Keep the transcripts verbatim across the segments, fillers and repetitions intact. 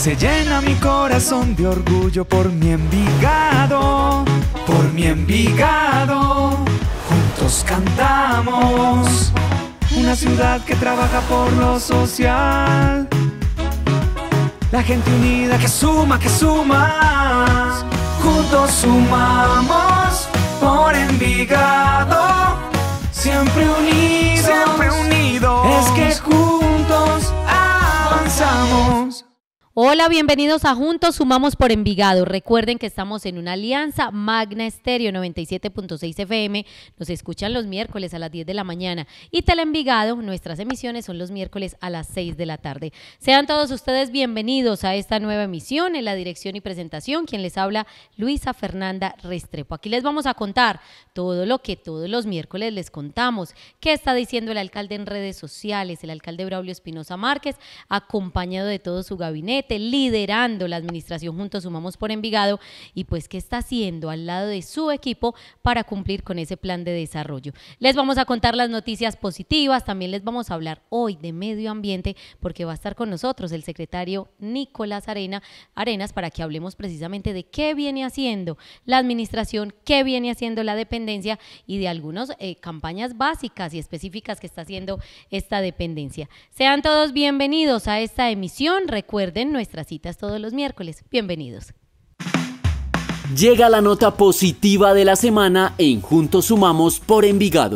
Se llena mi corazón de orgullo por mi Envigado, por mi Envigado. Juntos cantamos, una ciudad que trabaja por lo social. La gente unida que suma, que suma. Juntos sumamos por Envigado. Siempre unidos, siempre unidos. Es que juntos avanzamos. Hola, bienvenidos a Juntos Sumamos por Envigado. Recuerden que estamos en una alianza. Magna Estéreo noventa y siete punto seis F M. Nos escuchan los miércoles a las diez de la mañana. Y Teleenvigado, nuestras emisiones son los miércoles a las seis de la tarde. Sean todos ustedes bienvenidos a esta nueva emisión. En la dirección y presentación, quien les habla, Luisa Fernanda Restrepo. Aquí les vamos a contar todo lo que todos los miércoles les contamos. ¿Qué está diciendo el alcalde en redes sociales? El alcalde Braulio Espinosa Márquez, acompañado de todo su gabinete, liderando la administración Juntos Sumamos por Envigado, y pues qué está haciendo al lado de su equipo para cumplir con ese plan de desarrollo. Les vamos a contar las noticias positivas, también les vamos a hablar hoy de medio ambiente, porque va a estar con nosotros el secretario Nicolás Arena, Arenas para que hablemos precisamente de qué viene haciendo la administración, qué viene haciendo la dependencia y de algunas eh, campañas básicas y específicas que está haciendo esta dependencia. Sean todos bienvenidos a esta emisión. Recuerden, nuestras citas todos los miércoles. Bienvenidos. Llega la nota positiva de la semana en Juntos Sumamos por Envigado.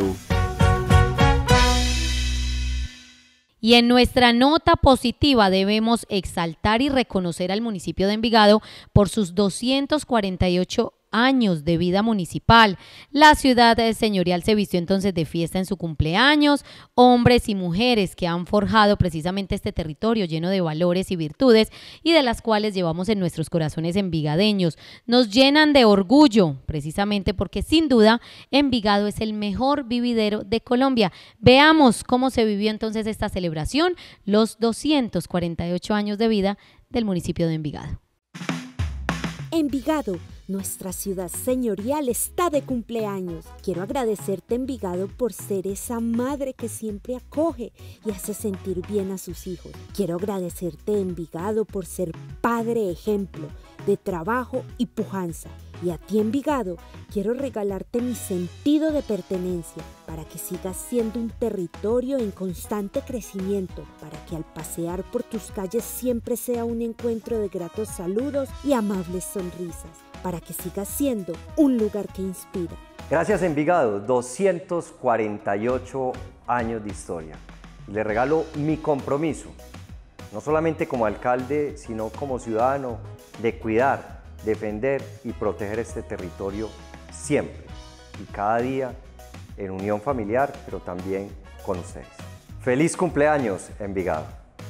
Y en nuestra nota positiva debemos exaltar y reconocer al municipio de Envigado por sus doscientos cuarenta y ocho años de vida municipal. La ciudad señorial se vistió entonces de fiesta en su cumpleaños. Hombres y mujeres que han forjado precisamente este territorio lleno de valores y virtudes y de las cuales llevamos en nuestros corazones envigadeños. Nos llenan de orgullo precisamente porque sin duda Envigado es el mejor vividero de Colombia. Veamos cómo se vivió entonces esta celebración, los doscientos cuarenta y ocho años de vida del municipio de Envigado. Envigado, nuestra ciudad señorial, está de cumpleaños. Quiero agradecerte, Envigado, por ser esa madre que siempre acoge y hace sentir bien a sus hijos. Quiero agradecerte, Envigado, por ser padre ejemplo de trabajo y pujanza. Y a ti, Envigado, quiero regalarte mi sentido de pertenencia para que sigas siendo un territorio en constante crecimiento, para que al pasear por tus calles siempre sea un encuentro de gratos saludos y amables sonrisas, para que sigas siendo un lugar que inspira. Gracias, Envigado, doscientos cuarenta y ocho años de historia. Le regalo mi compromiso, no solamente como alcalde, sino como ciudadano, de cuidar, defender y proteger este territorio siempre y cada día en unión familiar, pero también con ustedes. ¡Feliz cumpleaños, Envigado!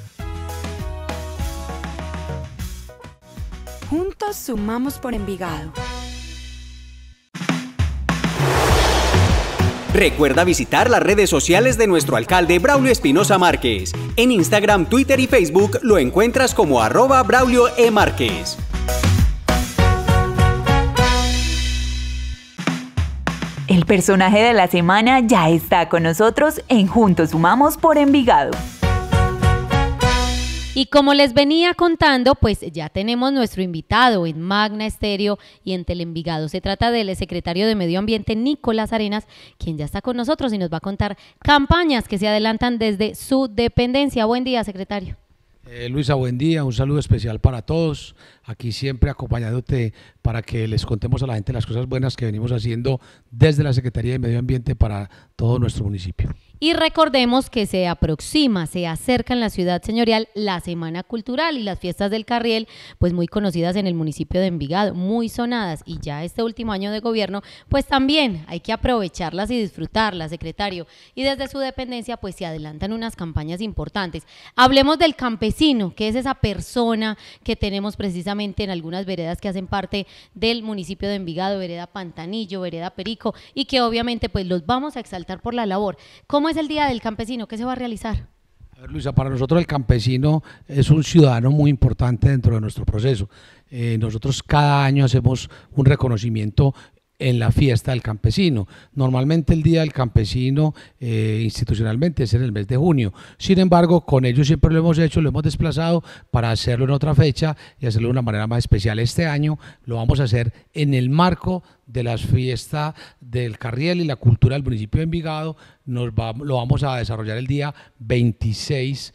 Juntos Sumamos por Envigado. Recuerda visitar las redes sociales de nuestro alcalde Braulio Espinosa Márquez. En Instagram, Twitter y Facebook lo encuentras como arroba Braulio E. Márquez. El personaje de la semana ya está con nosotros en Juntos Sumamos por Envigado. Y como les venía contando, pues ya tenemos nuestro invitado en Magna Estéreo y en Teleenvigado. Se trata del secretario de Medio Ambiente, Nicolás Arenas, quien ya está con nosotros y nos va a contar campañas que se adelantan desde su dependencia. Buen día, secretario. Eh, Luisa, buen día, un saludo especial para todos, aquí siempre acompañándote para que les contemos a la gente las cosas buenas que venimos haciendo desde la Secretaría de Medio Ambiente para todo nuestro municipio. Y recordemos que se aproxima, se acerca en la ciudad señorial la Semana Cultural y las fiestas del Carriel, pues muy conocidas en el municipio de Envigado, muy sonadas, y ya este último año de gobierno, pues también hay que aprovecharlas y disfrutarlas, secretario, y desde su dependencia pues se adelantan unas campañas importantes. Hablemos del campesino, que es esa persona que tenemos precisamente en algunas veredas que hacen parte del municipio de Envigado, vereda Pantanillo, vereda Perico, y que obviamente pues los vamos a exaltar por la labor. ¿Cómo es el Día del Campesino? ¿Qué se va a realizar? A ver, Luisa, para nosotros el campesino es un ciudadano muy importante dentro de nuestro proceso. Eh, nosotros cada año hacemos un reconocimiento en la fiesta del campesino. Normalmente el Día del Campesino eh, institucionalmente es en el mes de junio. Sin embargo, con ellos siempre lo hemos hecho, lo hemos desplazado para hacerlo en otra fecha y hacerlo de una manera más especial. Este año lo vamos a hacer en el marco de las fiestas del Carriel y la cultura del municipio de Envigado. Nos va, lo vamos a desarrollar el día veintiséis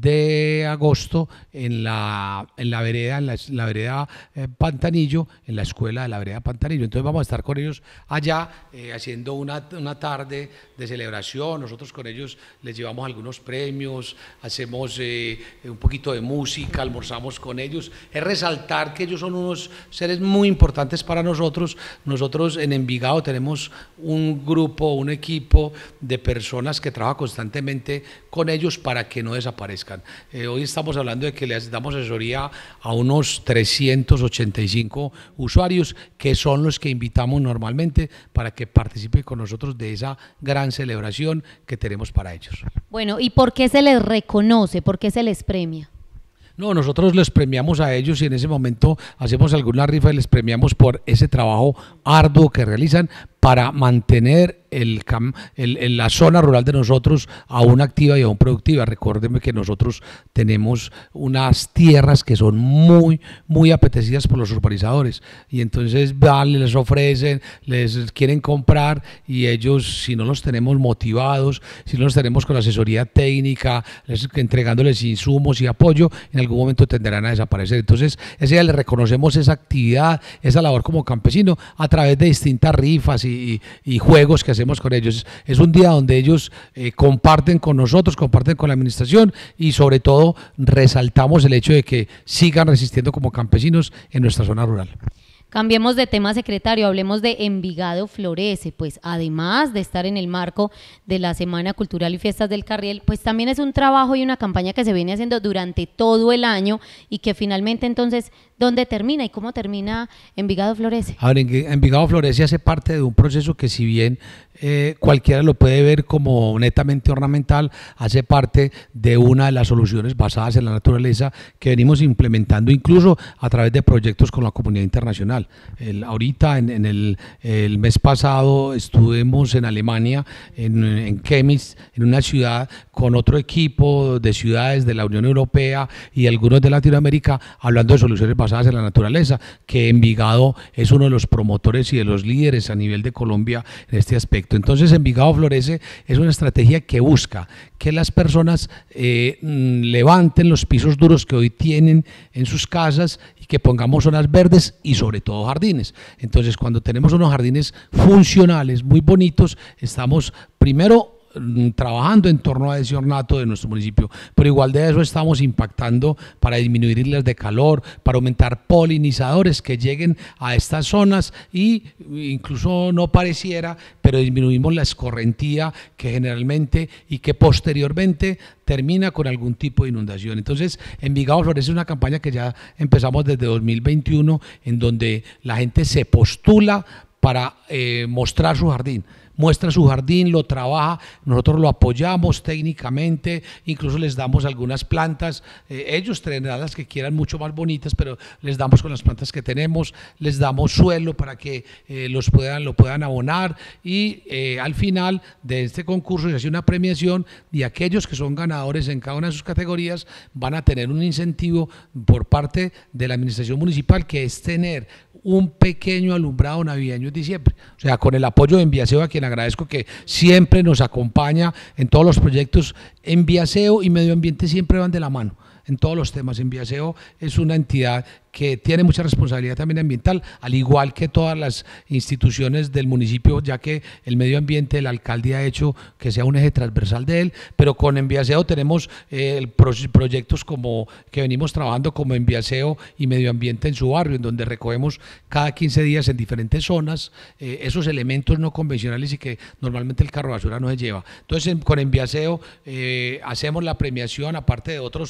de agosto en la, en la vereda, en la, la vereda eh, Pantanillo, en la escuela de la vereda Pantanillo. Entonces vamos a estar con ellos allá eh, haciendo una, una tarde de celebración. Nosotros con ellos les llevamos algunos premios, hacemos eh, un poquito de música, almorzamos con ellos. Es resaltar que ellos son unos seres muy importantes para nosotros. Nosotros en Envigado tenemos un grupo, un equipo de personas que trabajan constantemente con ellos para que no desaparezcan. Eh, hoy estamos hablando de que les damos asesoría a unos trescientos ochenta y cinco usuarios, que son los que invitamos normalmente para que participen con nosotros de esa gran celebración que tenemos para ellos. Bueno, ¿y por qué se les reconoce? ¿Por qué se les premia? No, nosotros les premiamos a ellos y en ese momento hacemos alguna rifa y les premiamos por ese trabajo arduo que realizan para mantener el, cam, el, el, la zona rural de nosotros aún activa y aún productiva. Recuérdenme que nosotros tenemos unas tierras que son muy, muy apetecidas por los urbanizadores y entonces van, les ofrecen, les quieren comprar y ellos, si no los tenemos motivados, si no los tenemos con asesoría técnica, les, entregándoles insumos y apoyo, en algún momento tenderán a desaparecer. Entonces, ese día le reconocemos esa actividad, esa labor como campesino a través de distintas rifas y Y, y juegos que hacemos con ellos. Es un día donde ellos eh, comparten con nosotros, comparten con la administración y sobre todo resaltamos el hecho de que sigan resistiendo como campesinos en nuestra zona rural. Cambiemos de tema, secretario, hablemos de Envigado Florece, pues además de estar en el marco de la Semana Cultural y Fiestas del Carriel, pues también es un trabajo y una campaña que se viene haciendo durante todo el año y que finalmente entonces, ¿dónde termina y cómo termina Envigado Florece? A ver, Envigado Florece hace parte de un proceso que si bien eh, cualquiera lo puede ver como netamente ornamental, hace parte de una de las soluciones basadas en la naturaleza que venimos implementando incluso a través de proyectos con la comunidad internacional. El, ahorita en, en el, el mes pasado estuvimos en Alemania, en, en Chemnitz, en una ciudad con otro equipo de ciudades de la Unión Europea y algunos de Latinoamérica hablando de soluciones basadas en la naturaleza, que Envigado es uno de los promotores y de los líderes a nivel de Colombia en este aspecto. Entonces Envigado Florece es una estrategia que busca que las personas eh, levanten los pisos duros que hoy tienen en sus casas y que pongamos zonas verdes y sobre todo jardines. Entonces cuando tenemos unos jardines funcionales muy bonitos, estamos primero trabajando en torno a ese ornato de nuestro municipio, pero igual de eso estamos impactando para disminuir islas de calor, para aumentar polinizadores que lleguen a estas zonas y incluso no pareciera, pero disminuimos la escorrentía que generalmente y que posteriormente termina con algún tipo de inundación. Entonces Envigado Florece es una campaña que ya empezamos desde dos mil veintiuno en donde la gente se postula para eh, mostrar su jardín. Muestra su jardín, lo trabaja, nosotros lo apoyamos técnicamente, incluso les damos algunas plantas, eh, ellos tendrán las que quieran mucho más bonitas, pero les damos con las plantas que tenemos, les damos suelo para que eh, los puedan, lo puedan abonar y eh, al final de este concurso se hace una premiación y aquellos que son ganadores en cada una de sus categorías van a tener un incentivo por parte de la administración municipal, que es tener un pequeño alumbrado navideño en diciembre. O sea, con el apoyo de Enviaseo, a quien agradezco que siempre nos acompaña en todos los proyectos. Enviaseo y medio ambiente siempre van de la mano en todos los temas. Enviaseo es una entidad que tiene mucha responsabilidad también ambiental, al igual que todas las instituciones del municipio, ya que el medio ambiente, el alcalde ha hecho que sea un eje transversal de él, pero con Enviaseo tenemos eh, pro proyectos como que venimos trabajando como Enviaseo y medio ambiente en su barrio, en donde recogemos cada quince días en diferentes zonas eh, esos elementos no convencionales y que normalmente el carro basura no se lleva. Entonces en, con Enviaseo eh, hacemos la premiación, aparte de otros premios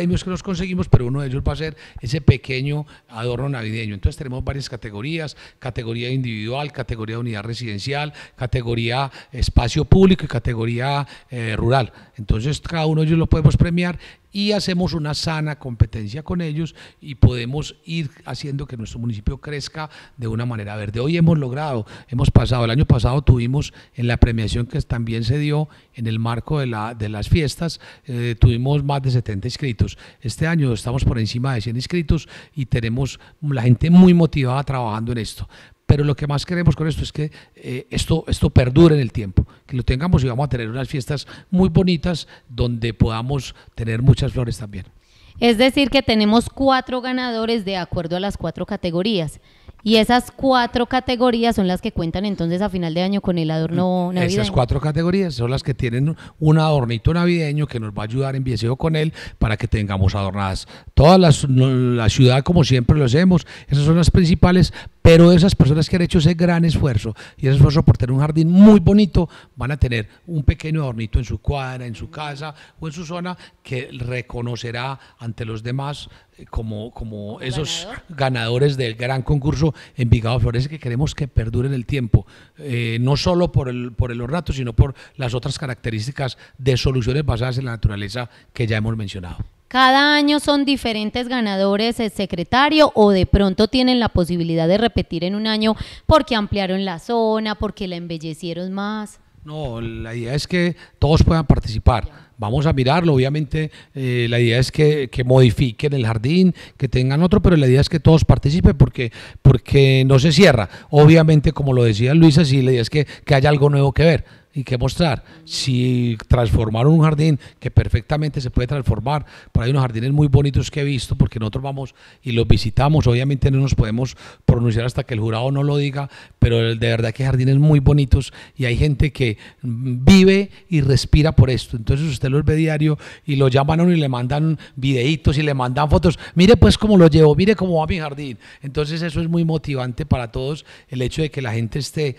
premios que nos conseguimos, pero uno de ellos va a ser ese pequeño adorno navideño. Entonces tenemos varias categorías, categoría individual, categoría de unidad residencial, categoría espacio público y categoría eh, rural. Entonces cada uno de ellos lo podemos premiar y hacemos una sana competencia con ellos y podemos ir haciendo que nuestro municipio crezca de una manera verde. Hoy hemos logrado, hemos pasado, el año pasado tuvimos en la premiación que también se dio en el marco de, la, de las fiestas, eh, tuvimos más de setenta inscritos. Este año estamos por encima de cien inscritos y tenemos la gente muy motivada trabajando en esto. Pero lo que más queremos con esto es que eh, esto, esto perdure en el tiempo, que lo tengamos y vamos a tener unas fiestas muy bonitas donde podamos tener muchas flores también. Es decir, que tenemos cuatro ganadores de acuerdo a las cuatro categorías. Y esas cuatro categorías son las que cuentan entonces a final de año con el adorno navideño. Esas cuatro categorías son las que tienen un adornito navideño que nos va a ayudar en Vieseo con él para que tengamos adornadas toda la, la ciudad como siempre lo hacemos. Esas son las principales, pero esas personas que han hecho ese gran esfuerzo y ese esfuerzo por tener un jardín muy bonito van a tener un pequeño adornito en su cuadra, en su casa o en su zona que reconocerá ante los demás como, como esos ganador. ganadores del gran concurso Envigado Florece, que queremos que perdure en el tiempo, eh, no solo por el, por el ornato, sino por las otras características de soluciones basadas en la naturaleza que ya hemos mencionado. ¿Cada año son diferentes ganadores, el secretario, o de pronto tienen la posibilidad de repetir en un año porque ampliaron la zona, porque la embellecieron más? No, la idea es que todos puedan participar. Vamos a mirarlo, obviamente eh, la idea es que, que modifiquen el jardín, que tengan otro, pero la idea es que todos participen porque, porque no se cierra. Obviamente, como lo decía Luisa, sí, la idea es que, que haya algo nuevo que ver y que mostrar. Si transformaron un jardín que perfectamente se puede transformar, por ahí unos jardines muy bonitos que he visto, porque nosotros vamos y los visitamos, obviamente no nos podemos pronunciar hasta que el jurado no lo diga, pero de verdad que hay jardines muy bonitos y hay gente que vive y respira por esto. Entonces usted los ve diario y lo llaman a uno y le mandan videitos y le mandan fotos, mire pues cómo lo llevo, mire cómo va mi jardín. Entonces eso es muy motivante para todos, el hecho de que la gente esté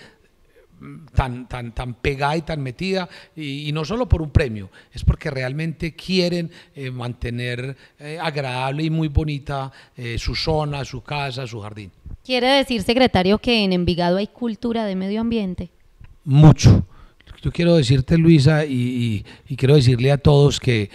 tan, tan, tan pegada y tan metida, y, y no solo por un premio, es porque realmente quieren eh, mantener eh, agradable y muy bonita eh, su zona, su casa, su jardín. ¿Quiere decir, secretario, que en Envigado hay cultura de medio ambiente? Mucho. Yo quiero decirte, Luisa, y, y, y quiero decirle a todos que,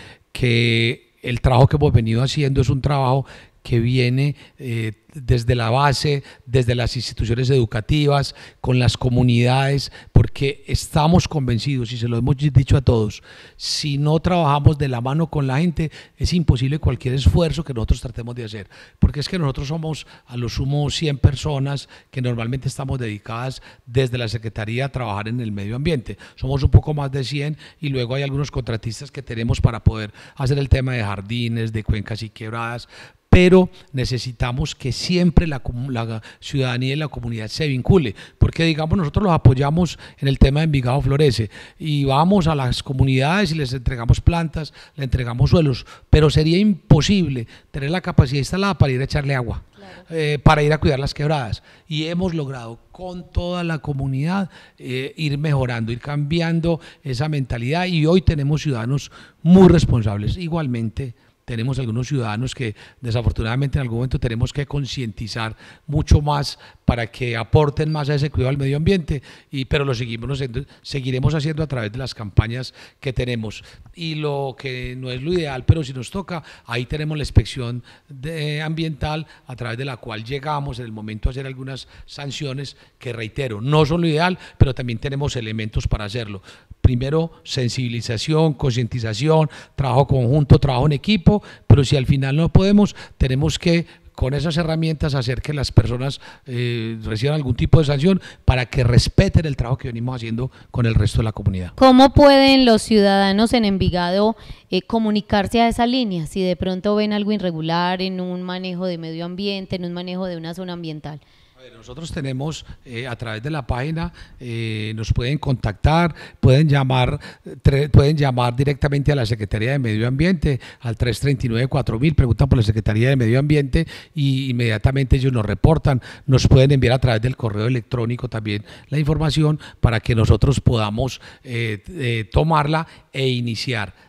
que el trabajo que hemos venido haciendo es un trabajo que viene eh, desde la base, desde las instituciones educativas, con las comunidades, porque estamos convencidos, y se lo hemos dicho a todos, si no trabajamos de la mano con la gente, es imposible cualquier esfuerzo que nosotros tratemos de hacer, porque es que nosotros somos a lo sumo cien personas que normalmente estamos dedicadas desde la Secretaría a trabajar en el medio ambiente, somos un poco más de cien y luego hay algunos contratistas que tenemos para poder hacer el tema de jardines, de cuencas y quebradas, pero necesitamos que siempre la, la ciudadanía y la comunidad se vincule, porque digamos nosotros los apoyamos en el tema de Envigado Florece y vamos a las comunidades y les entregamos plantas, les entregamos suelos, pero sería imposible tener la capacidad instalada para ir a echarle agua, claro. eh, para ir a cuidar las quebradas, y hemos logrado con toda la comunidad eh, ir mejorando, ir cambiando esa mentalidad, y hoy tenemos ciudadanos muy responsables. Igualmente tenemos algunos ciudadanos que desafortunadamente en algún momento tenemos que concientizar mucho más para que aporten más a ese cuidado al medio ambiente, y, pero lo seguimos, seguiremos haciendo a través de las campañas que tenemos. Y lo que no es lo ideal, pero si nos toca, ahí tenemos la inspección de, ambiental, a través de la cual llegamos en el momento a hacer algunas sanciones que, reitero, no son lo ideal, pero también tenemos elementos para hacerlo. Primero, sensibilización, concientización, trabajo conjunto, trabajo en equipo, pero si al final no podemos, tenemos que con esas herramientas hacer que las personas eh, reciban algún tipo de sanción para que respeten el trabajo que venimos haciendo con el resto de la comunidad. ¿Cómo pueden los ciudadanos en Envigado eh, comunicarse a esa línea si de pronto ven algo irregular en un manejo de medio ambiente, en un manejo de una zona ambiental? Nosotros tenemos eh, a través de la página, eh, nos pueden contactar, pueden llamar, tre, pueden llamar directamente a la Secretaría de Medio Ambiente al tres tres nueve cuatro mil, preguntan por la Secretaría de Medio Ambiente y inmediatamente ellos nos reportan. Nos pueden enviar a través del correo electrónico también la información para que nosotros podamos eh, eh, tomarla e iniciar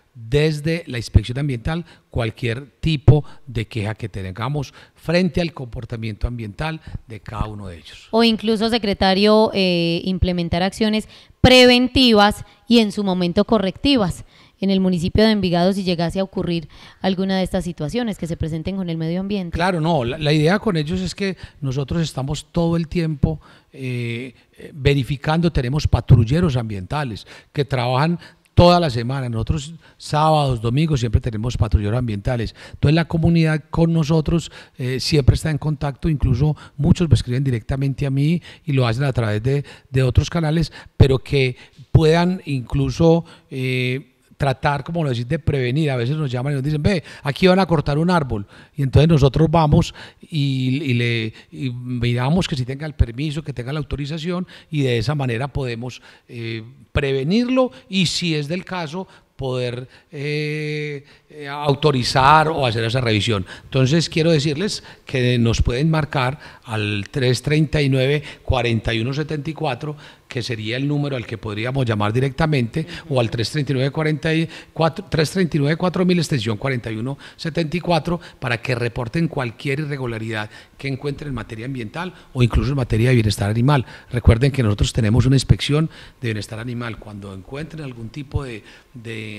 desde la inspección ambiental cualquier tipo de queja que tengamos frente al comportamiento ambiental de cada uno de ellos. O incluso, secretario, eh, implementar acciones preventivas y en su momento correctivas en el municipio de Envigado si llegase a ocurrir alguna de estas situaciones que se presenten con el medio ambiente. Claro, no, la, la idea con ellos es que nosotros estamos todo el tiempo eh, verificando, tenemos patrulleros ambientales que trabajan toda la semana. Nosotros sábados, domingos siempre tenemos patrulleros ambientales. Entonces la comunidad con nosotros eh, siempre está en contacto, incluso muchos me escriben directamente a mí y lo hacen a través de, de otros canales, pero que puedan incluso eh, tratar, como lo decís, de prevenir. A veces nos llaman y nos dicen, ve, aquí van a cortar un árbol, y entonces nosotros vamos y, y le y miramos que si tenga el permiso, que tenga la autorización, y de esa manera podemos eh, prevenirlo, y si es del caso, poder eh, eh, autorizar o hacer esa revisión. Entonces quiero decirles que nos pueden marcar al tres treinta y nueve, cuarenta y uno setenta y cuatro, que sería el número al que podríamos llamar directamente, o al tres treinta y nueve, cuarenta y cuatro, tres treinta y nueve, cuatro mil, extensión cuarenta y uno setenta y cuatro, para que reporten cualquier irregularidad que encuentren en materia ambiental o incluso en materia de bienestar animal. Recuerden que nosotros tenemos una inspección de bienestar animal. Cuando encuentren algún tipo de, de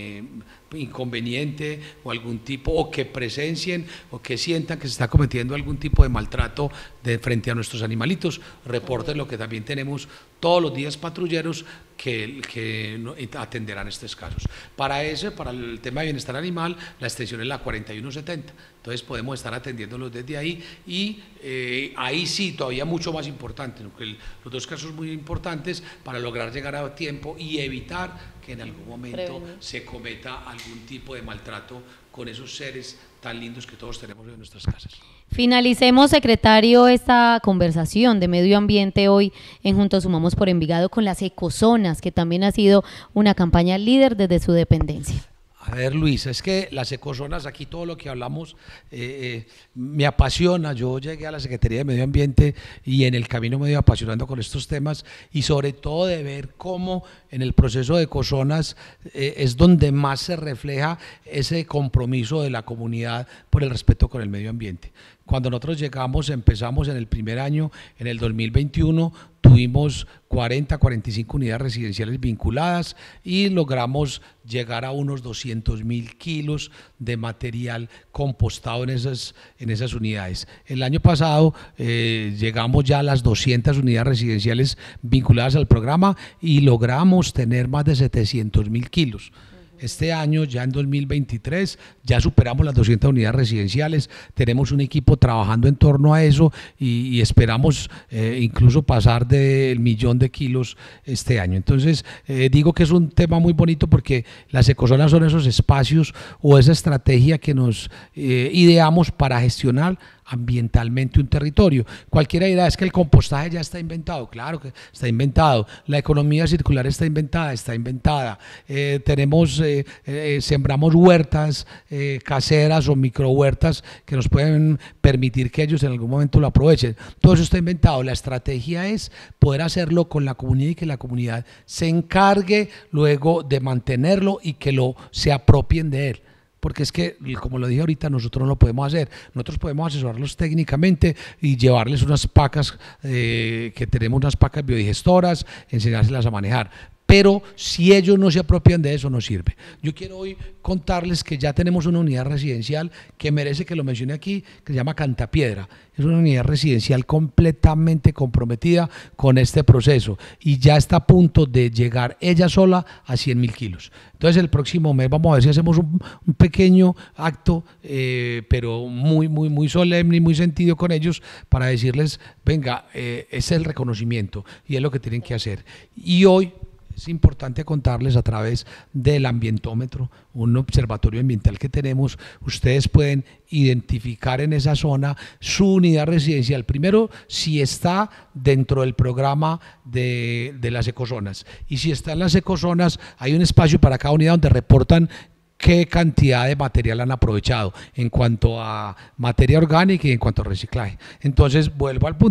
inconveniente o algún tipo, o que presencien o que sientan que se está cometiendo algún tipo de maltrato de frente a nuestros animalitos, reporten, lo que también tenemos todos los días patrulleros que, que atenderán estos casos. Para ese, para el tema de bienestar animal, la extensión es la cuarenta y uno setenta, entonces podemos estar atendiéndolos desde ahí, y eh, ahí sí, todavía mucho más importante, ¿no? Que los dos casos muy importantes para lograr llegar a tiempo y evitar que en algún momento Prevenir. se cometa algún tipo de maltrato con esos seres tan lindos que todos tenemos en nuestras casas. Finalicemos, secretario, esta conversación de medio ambiente hoy en Juntos Sumamos por Envigado con las ecozonas, que también ha sido una campaña líder desde su dependencia. A ver, Luisa, es que las ecozonas, aquí todo lo que hablamos eh, eh, me apasiona. Yo llegué a la Secretaría de Medio Ambiente y en el camino me he ido apasionando con estos temas, y sobre todo de ver cómo en el proceso de ecozonas eh, es donde más se refleja ese compromiso de la comunidad por el respeto con el medio ambiente. Cuando nosotros llegamos, empezamos en el primer año, en el dos mil veintiuno, tuvimos cuarenta, cuarenta y cinco unidades residenciales vinculadas y logramos llegar a unos doscientos mil kilos de material compostado en esas, en esas unidades. El año pasado eh, llegamos ya a las doscientas unidades residenciales vinculadas al programa y logramos tener más de setecientos mil kilos. Este año, ya en dos mil veintitrés, ya superamos las doscientas unidades residenciales, tenemos un equipo trabajando en torno a eso y, y esperamos eh, incluso pasar del millón de kilos este año. Entonces, eh, digo que es un tema muy bonito porque las ecozonas son esos espacios o esa estrategia que nos eh, ideamos para gestionar ambientalmente un territorio. Cualquiera dirá, es que el compostaje ya está inventado. Claro que está inventado. La economía circular está inventada, está inventada. Eh, tenemos, eh, eh, sembramos huertas eh, caseras o micro huertas que nos pueden permitir que ellos en algún momento lo aprovechen. Todo eso está inventado. La estrategia es poder hacerlo con la comunidad y que la comunidad se encargue luego de mantenerlo y que lo se apropien de él. Porque es que, como lo dije ahorita, nosotros no lo podemos hacer. Nosotros podemos asesorarlos técnicamente y llevarles unas pacas, eh, que tenemos unas pacas biodigestoras, enseñárselas a manejar. Pero si ellos no se apropian de eso, no sirve. Yo quiero hoy contarles que ya tenemos una unidad residencial que merece que lo mencione aquí, que se llama Cantapiedra. Es una unidad residencial completamente comprometida con este proceso y ya está a punto de llegar ella sola a cien mil kilos. Entonces el próximo mes vamos a ver si hacemos un, un pequeño acto, eh, pero muy, muy, muy solemne y muy sentido con ellos para decirles, venga, eh, ese es el reconocimiento y es lo que tienen que hacer. Y hoy es importante contarles a través del ambientómetro, un observatorio ambiental que tenemos, ustedes pueden identificar en esa zona su unidad residencial. Primero, si está dentro del programa de, de las ecozonas, y si está en las ecozonas, hay un espacio para cada unidad donde reportan qué cantidad de material han aprovechado en cuanto a materia orgánica y en cuanto a reciclaje. Entonces, vuelvo al punto.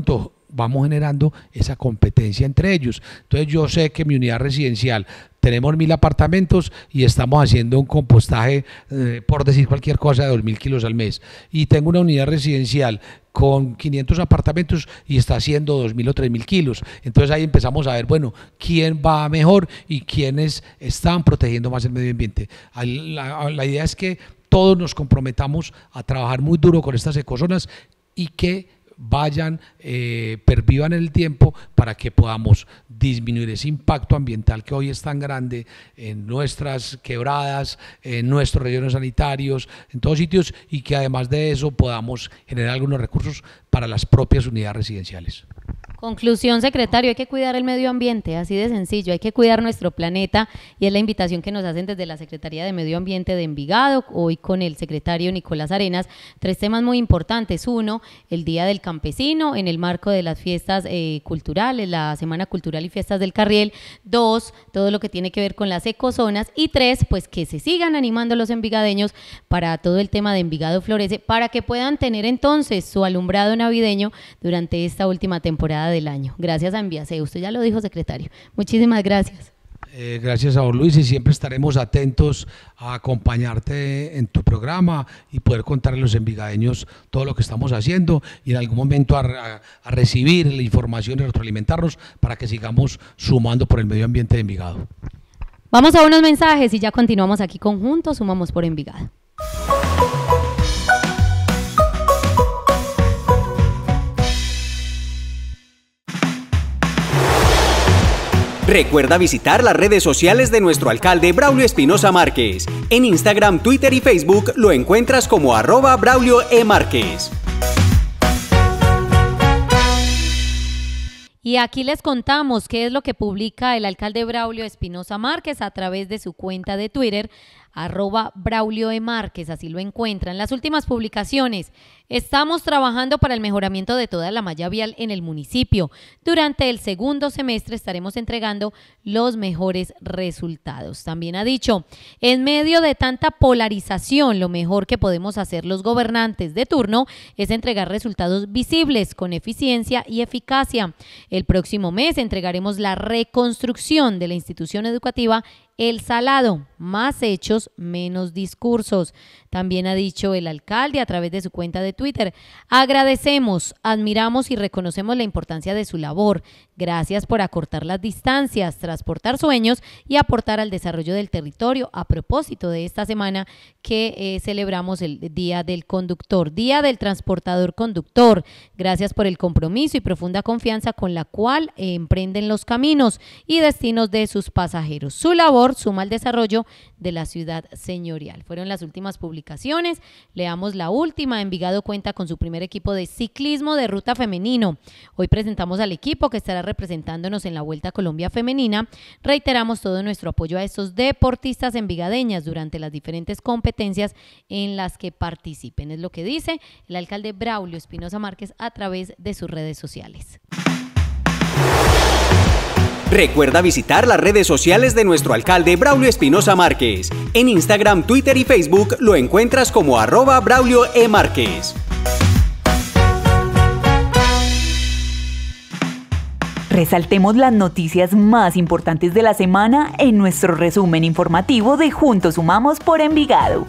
vamos generando esa competencia entre ellos. Entonces yo sé que mi unidad residencial tenemos mil apartamentos y estamos haciendo un compostaje, eh, por decir cualquier cosa, de dos mil kilos al mes. Y tengo una unidad residencial con quinientos apartamentos y está haciendo dos mil o tres mil kilos. Entonces ahí empezamos a ver, bueno, quién va mejor y quiénes están protegiendo más el medio ambiente. La, la idea es que todos nos comprometamos a trabajar muy duro con estas ecozonas y que vayan, eh, pervivan el tiempo para que podamos disminuir ese impacto ambiental que hoy es tan grande en nuestras quebradas, en nuestros rellenos sanitarios, en todos sitios, y que además de eso podamos generar algunos recursos para las propias unidades residenciales. Conclusión, secretario, hay que cuidar el medio ambiente, así de sencillo, hay que cuidar nuestro planeta y es la invitación que nos hacen desde la Secretaría de Medio Ambiente de Envigado, hoy con el secretario Nicolás Arenas, tres temas muy importantes. Uno, el Día del Campesino en el marco de las fiestas eh, culturales, la Semana Cultural y Fiestas del Carriel. Dos, todo lo que tiene que ver con las ecozonas. Y tres, pues que se sigan animando los envigadeños para todo el tema de Envigado Florece, para que puedan tener entonces su alumbrado navideño durante esta última temporada del año. Gracias a Enviaseo, usted ya lo dijo, secretario. Muchísimas gracias. Eh, gracias a vos, Luis, y siempre estaremos atentos a acompañarte en tu programa y poder contarle a los envigadeños todo lo que estamos haciendo y en algún momento a, a, a recibir la información y retroalimentarnos para que sigamos sumando por el medio ambiente de Envigado. Vamos a unos mensajes y ya continuamos aquí con Juntos Sumamos por Envigado. Recuerda visitar las redes sociales de nuestro alcalde Braulio Espinosa Márquez. En Instagram, Twitter y Facebook lo encuentras como arroba Braulio E. Márquez. Y aquí les contamos qué es lo que publica el alcalde Braulio Espinosa Márquez a través de su cuenta de Twitter, arroba Braulio E. Márquez, así lo encuentran. Las últimas publicaciones: estamos trabajando para el mejoramiento de toda la malla vial en el municipio. Durante el segundo semestre estaremos entregando los mejores resultados. También ha dicho, en medio de tanta polarización, lo mejor que podemos hacer los gobernantes de turno es entregar resultados visibles con eficiencia y eficacia. El próximo mes entregaremos la reconstrucción de la institución educativa El Salado, más hechos, menos discursos. También ha dicho el alcalde a través de su cuenta de Twitter: agradecemos, admiramos y reconocemos la importancia de su labor. Gracias por acortar las distancias, transportar sueños y aportar al desarrollo del territorio. A propósito de esta semana que eh, celebramos el Día del Conductor, Día del Transportador Conductor. Gracias por el compromiso y profunda confianza con la cual eh, emprenden los caminos y destinos de sus pasajeros. Su labor suma al desarrollo de la ciudad señorial. Fueron las últimas publicaciones. Leamos la última. Envigado cuenta con su primer equipo de ciclismo de ruta femenino. Hoy presentamos al equipo que estará representándonos en la Vuelta a Colombia Femenina. Reiteramos todo nuestro apoyo a estos deportistas envigadeñas durante las diferentes competencias en las que participen. Es lo que dice el alcalde Braulio Espinosa Márquez a través de sus redes sociales. Recuerda visitar las redes sociales de nuestro alcalde Braulio Espinosa Márquez. En Instagram, Twitter y Facebook lo encuentras como arroba Braulio E. Márquez. Resaltemos las noticias más importantes de la semana en nuestro resumen informativo de Juntos Sumamos por Envigado.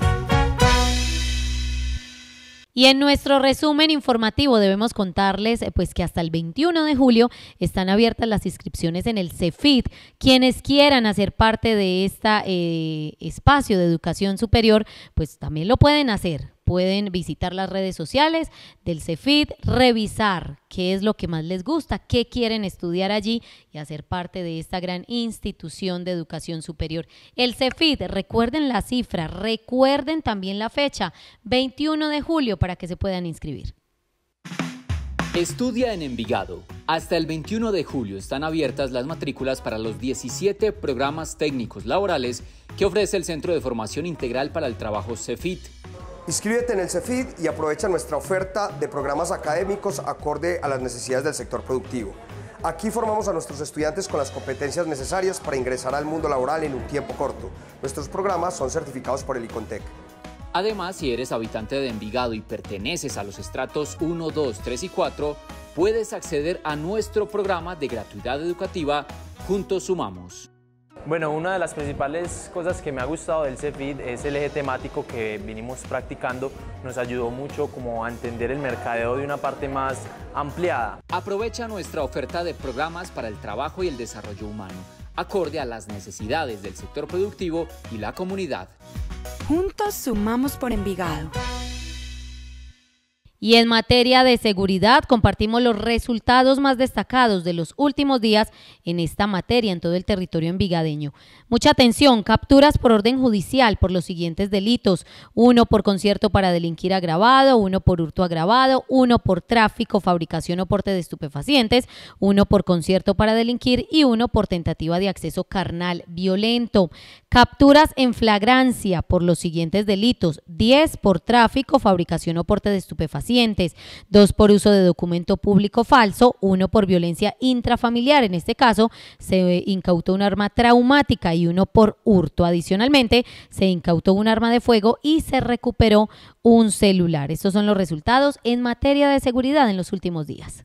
Y en nuestro resumen informativo debemos contarles pues que hasta el veintiuno de julio están abiertas las inscripciones en el CEFIT. Quienes quieran hacer parte de este eh, espacio de educación superior, pues también lo pueden hacer. Pueden visitar las redes sociales del CEFIT, revisar qué es lo que más les gusta, qué quieren estudiar allí y hacer parte de esta gran institución de educación superior. El CEFIT, recuerden la cifra, recuerden también la fecha, veintiuno de julio, para que se puedan inscribir. Estudia en Envigado. Hasta el veintiuno de julio están abiertas las matrículas para los diecisiete programas técnicos laborales que ofrece el Centro de Formación Integral para el Trabajo CEFIT. Inscríbete en el CEFIT y aprovecha nuestra oferta de programas académicos acorde a las necesidades del sector productivo. Aquí formamos a nuestros estudiantes con las competencias necesarias para ingresar al mundo laboral en un tiempo corto. Nuestros programas son certificados por el ICONTEC. Además, si eres habitante de Envigado y perteneces a los estratos uno, dos, tres y cuatro, puedes acceder a nuestro programa de gratuidad educativa Juntos Sumamos. Bueno, una de las principales cosas que me ha gustado del Cefid es el eje temático que vinimos practicando. Nos ayudó mucho como a entender el mercadeo de una parte más ampliada. Aprovecha nuestra oferta de programas para el trabajo y el desarrollo humano, acorde a las necesidades del sector productivo y la comunidad. Juntos sumamos por Envigado. Y en materia de seguridad, compartimos los resultados más destacados de los últimos días en esta materia en todo el territorio envigadeño. Mucha atención, capturas por orden judicial por los siguientes delitos: uno por concierto para delinquir agravado, uno por hurto agravado, uno por tráfico, fabricación o porte de estupefacientes, uno por concierto para delinquir y uno por tentativa de acceso carnal violento. Capturas en flagrancia por los siguientes delitos: diez por tráfico, fabricación o porte de estupefacientes, dos por uso de documento público falso, uno por violencia intrafamiliar, en este caso se incautó un arma traumática, y uno por hurto. Adicionalmente, se incautó un arma de fuego y se recuperó un celular. Estos son los resultados en materia de seguridad en los últimos días.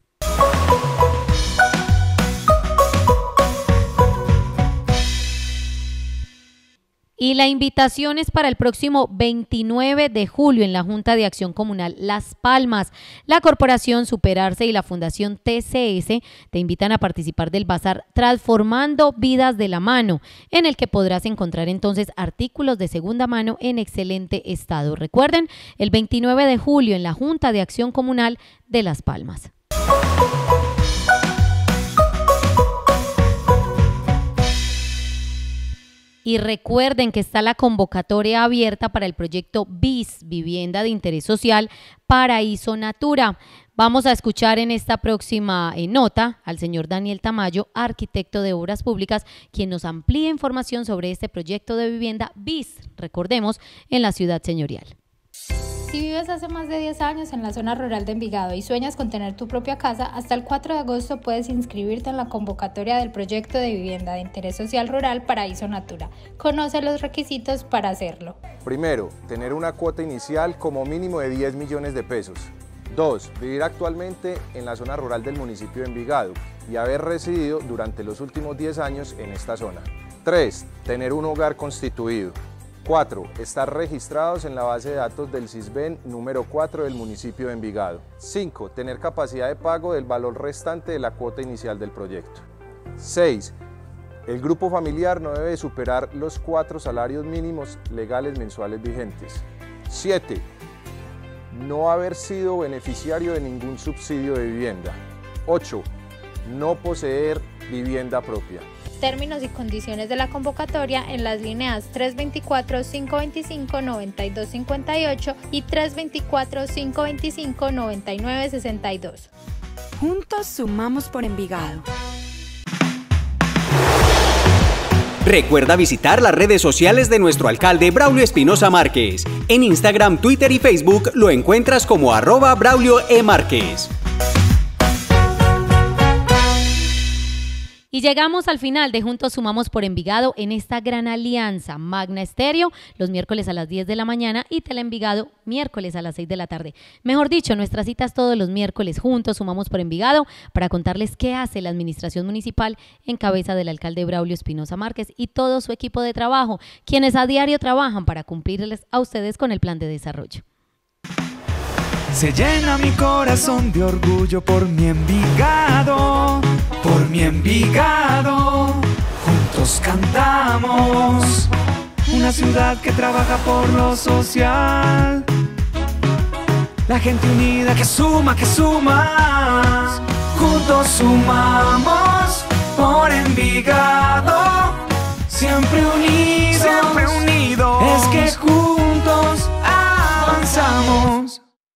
Y la invitación es para el próximo veintinueve de julio en la Junta de Acción Comunal Las Palmas. La Corporación Superarse y la Fundación T C S te invitan a participar del bazar Transformando Vidas de la Mano, en el que podrás encontrar entonces artículos de segunda mano en excelente estado. Recuerden, el veintinueve de julio en la Junta de Acción Comunal de Las Palmas. Y recuerden que está la convocatoria abierta para el proyecto B I S, Vivienda de Interés Social, Paraíso Natura. Vamos a escuchar en esta próxima eh, nota al señor Daniel Tamayo, arquitecto de Obras Públicas, quien nos amplía información sobre este proyecto de vivienda B I S, recordemos, en la ciudad señorial. Si vives hace más de diez años en la zona rural de Envigado y sueñas con tener tu propia casa, hasta el cuatro de agosto puedes inscribirte en la convocatoria del proyecto de vivienda de interés social rural Paraíso Natura. Conoce los requisitos para hacerlo. Primero, tener una cuota inicial como mínimo de diez millones de pesos. Dos, vivir actualmente en la zona rural del municipio de Envigado y haber residido durante los últimos diez años en esta zona. Tres, tener un hogar constituido. cuatro. Estar registrados en la base de datos del SISBEN número cuatro del municipio de Envigado. cinco. Tener capacidad de pago del valor restante de la cuota inicial del proyecto. seis. El grupo familiar no debe superar los cuatro salarios mínimos legales mensuales vigentes. siete. No haber sido beneficiario de ningún subsidio de vivienda. ocho. No poseer vivienda propia. Términos y condiciones de la convocatoria en las líneas tres veinticuatro, cinco veinticinco, noventa y dos cincuenta y ocho y tres veinticuatro, cinco veinticinco, noventa y nueve sesenta y dos. Juntos sumamos por Envigado. Recuerda visitar las redes sociales de nuestro alcalde Braulio Espinosa Márquez. En Instagram, Twitter y Facebook lo encuentras como arroba Braulio E. Márquez. Y llegamos al final de Juntos Sumamos por Envigado en esta gran alianza. Magna Estéreo los miércoles a las diez de la mañana y Teleenvigado miércoles a las seis de la tarde. Mejor dicho, nuestras citas todos los miércoles. Juntos Sumamos por Envigado para contarles qué hace la administración municipal en cabeza del alcalde Braulio Espinosa Márquez y todo su equipo de trabajo, quienes a diario trabajan para cumplirles a ustedes con el plan de desarrollo. Se llena mi corazón de orgullo por mi Envigado, por mi Envigado. Juntos cantamos, una ciudad que trabaja por lo social. La gente unida que suma, que suma. Juntos sumamos por Envigado, siempre unidos, siempre unidos. Es que juntos